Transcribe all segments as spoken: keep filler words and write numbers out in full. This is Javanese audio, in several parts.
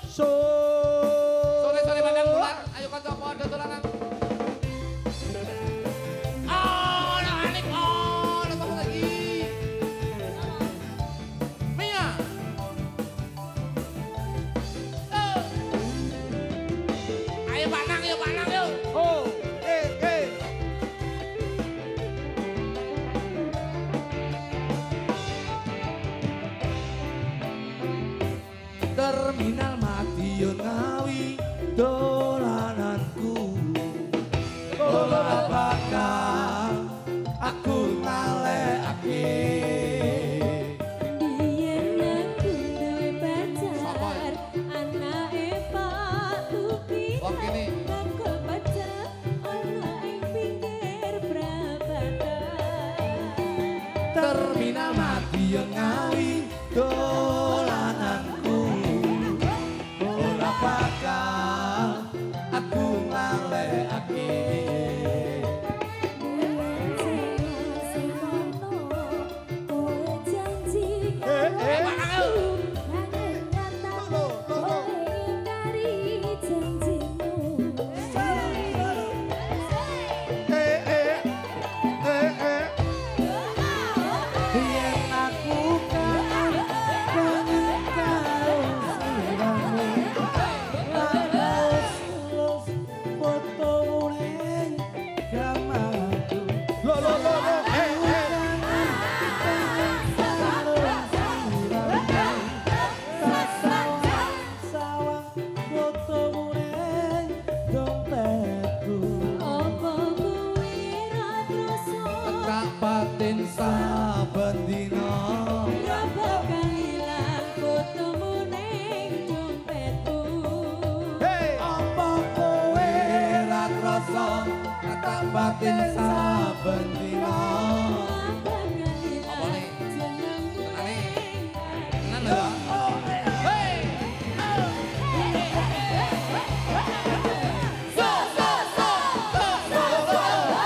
Sore-sore pandang bulan, ayo kanca padha dolanan. Oh, no alik, oh, no apa lagi? Mia. Oh. Ayo panang, ayo panang, yuk. Oh, eh, eh. Terminal Madiun Ngawi dolananku. Ola bakal aku ngalekake. Biyen aku duwe pacar, anake Pak Tuki. Oke nih. Bakal pacar ana ing pinggir prabatan. Terminal Madiun Ngawi dolananku. Ola bakal aku ngalekake. Batin saben dina Ora bakal ilang fotomu ning dompetku. apa kowe ra krasa tak batin saben dina Ora bakal Apa nih? ilang jenengmu Tenane. ning Tenan lho. Hei. So so so so so so.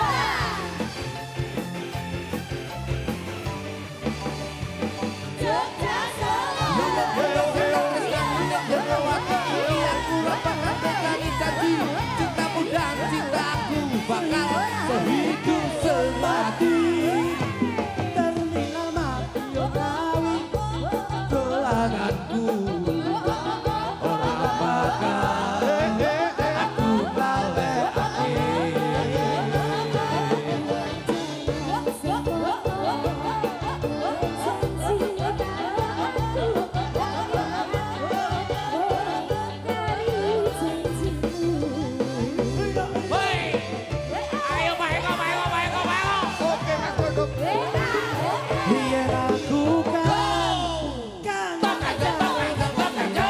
Jogja Solo. Cintamu dan cintaku bakal sehidup semati. Terminal Madiun Ngawi dolananku. Ora bakal aku balekake. Hei. Ayo Pak Eko, Pak Eko, Pak Eko, Pak Eko. Oke Mas Kodok. Biar aku kan Tok aja, tok aja, tok aja.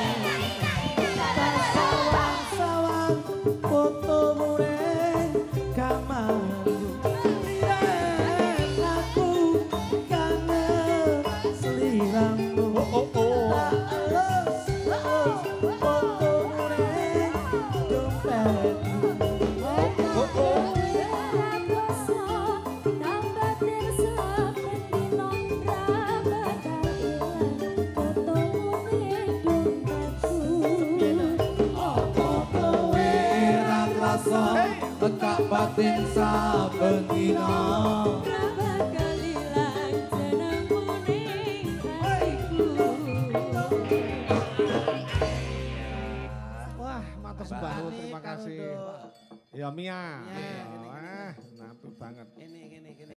sawang-sawang fotomu ning kamarku. Biar aku kangen sliramu. Oh oh oh. Fotomu ning dompetku. Oh oh. Tekak batin saben dina. Wah, matur sembah nuwun, terima kasih. Ya Mia. Ya, Wah, nampil banget. Ini, ini, ini.